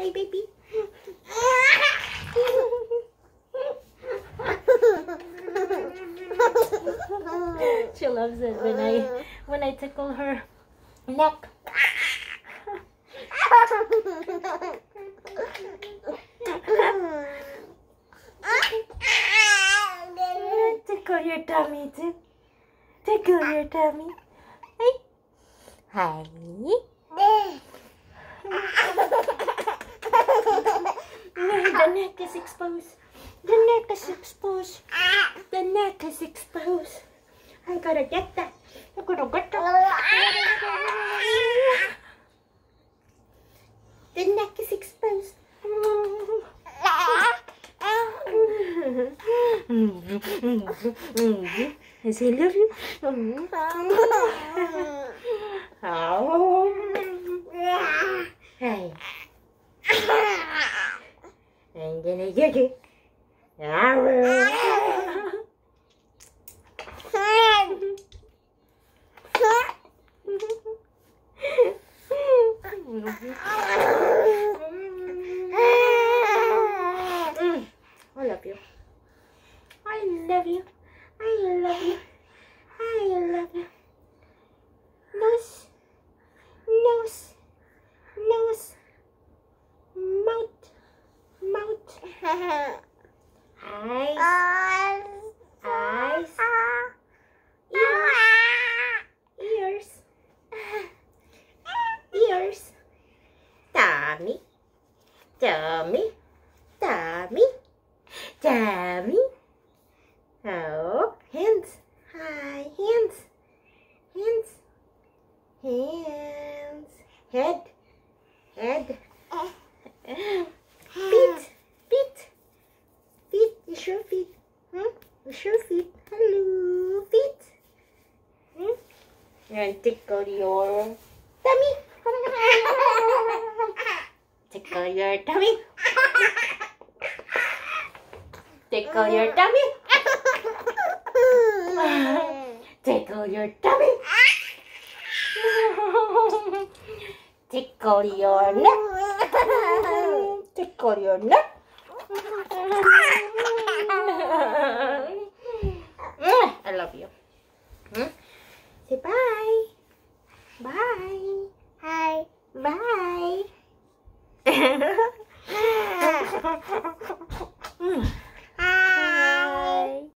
Hi, baby. She loves it when I tickle her neck. Tickle your tummy too. Tickle your tummy. Hey. Hi. The neck is exposed. The neck is exposed. The neck is exposed. I gotta get that. I gotta get that. The neck is exposed. Does he love you? Oh. Hey. I'm gonna get you. I love you. I love you. I love you. I love you. Nose. Nose. Nose. Mouth. Mouth. Eyes. Eyes. Ears. Ears. Tummy. Tummy. Tummy. Tummy. Oh, hands. Hi, hands. Hands. Hands. Head. Head. Feet. Feet. Feet. You sure feet? You sure feet? Hello, feet. And tickle your tummy. Tickle your tummy. Tickle your tummy. Tickle your tummy. Tickle your neck. Tickle your neck. I love you. Say bye. Bye. Hi. Bye.